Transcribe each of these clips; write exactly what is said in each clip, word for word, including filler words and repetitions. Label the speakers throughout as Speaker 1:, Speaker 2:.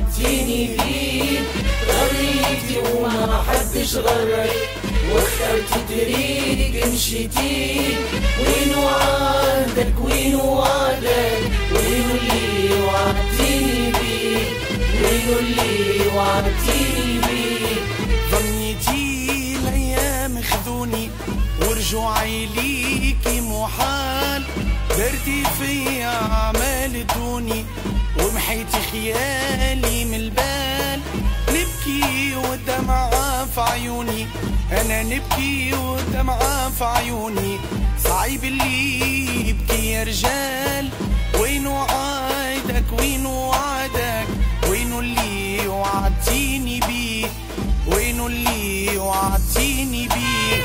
Speaker 1: وعدتيني فيه. غريتي وما حدش غرك، واخترت طريق مشيتي. وين وعدك وين وعدك، وين اللي وعدتيني بيه، وين اللي وعدتيني بيه.
Speaker 2: ظنيتي الايام خذوني ورجوعي ليكي محال. درتي في اعمال دوني ومحيتي خيالي من البال. نبكي والدمعة في عيوني، انا نبكي والدمعة في عيوني. صعيب اللي يبكي يا رجال. وين وعدك وين وعدك، وين اللي وعدتيني بيه، وين اللي وعدتيني بيه.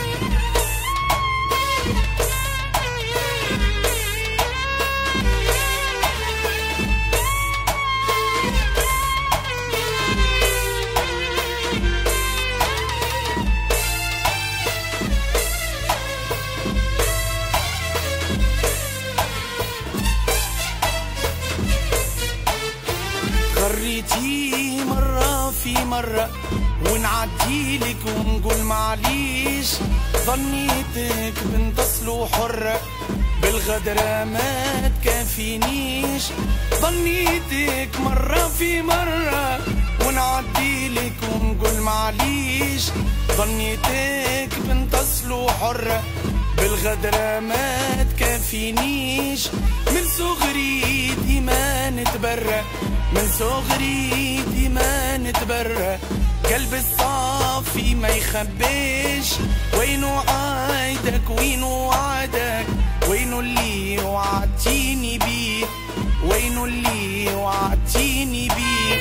Speaker 2: غريتي مرة في مرة ونعديلك ونقول معليش. ظنيتك بنت اصل وحرة، بالغدرة ما تكافينيش. ظنيتك مرة في مرة ونعديلك ونقول معليش. ظنيتك بنت اصل وحرة، بالغدرة ما تكافينيش. من صغري ديما نتبرى، من صغري ديما نتبرى. قلب الصافي ما يخبيش. وين وعدك وين وعدك، وين اللي وعدتيني بيه، وين اللي وعدتيني بيه.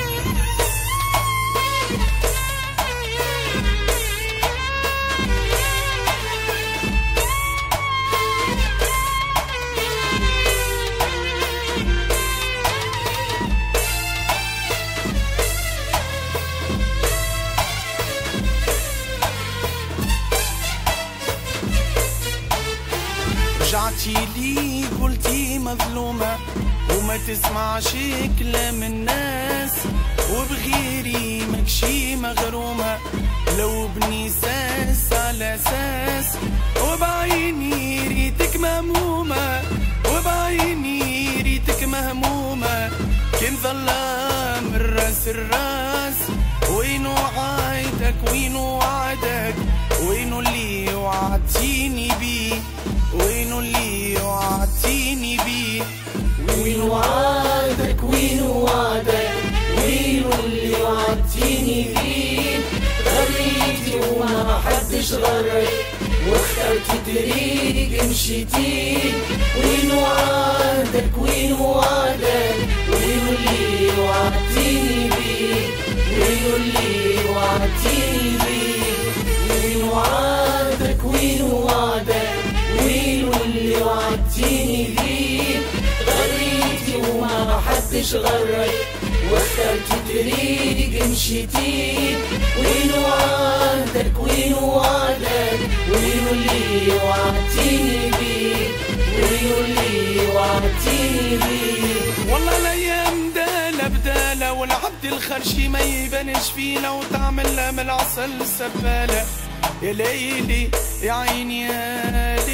Speaker 2: رجعتي لي قلتي مظلومة وما تسمعش كلام الناس. وبغيري مكشي مغرومة، لو بني ساس على ساس. وبعيني ريتك مهمومة، وبعيني ريتك مهمومة. كان ظلام الراس الراس. وين وعدك وين وعدك، وين اللي وعدتيني بيه، وين اللي وعدتيني بيه.
Speaker 1: وين وعدك وين وعدك، وين اللي وعدتيني فيه. غريتي وما حدش غرك، واخترت طريق مشيتي. وين وعدك وين وعدك، وين اللي وعدتيني بيه، وين اللي وعدتيني بيه. وين وعدك وين وعدك، وين اللي وعدتيني فيه. غريتي وما حدش غرك، واخترت طريق مشيتي. وين وعدك وين وعدك، وين اللي وعدتيني بيه، وين اللي وعدتيني بيه.
Speaker 2: والله الايام دالة بدالة، والعبد الخرشي ما يبانش فينا. وتعمل من العسل سبالة. يا ليلي يا عيني يا ليلي.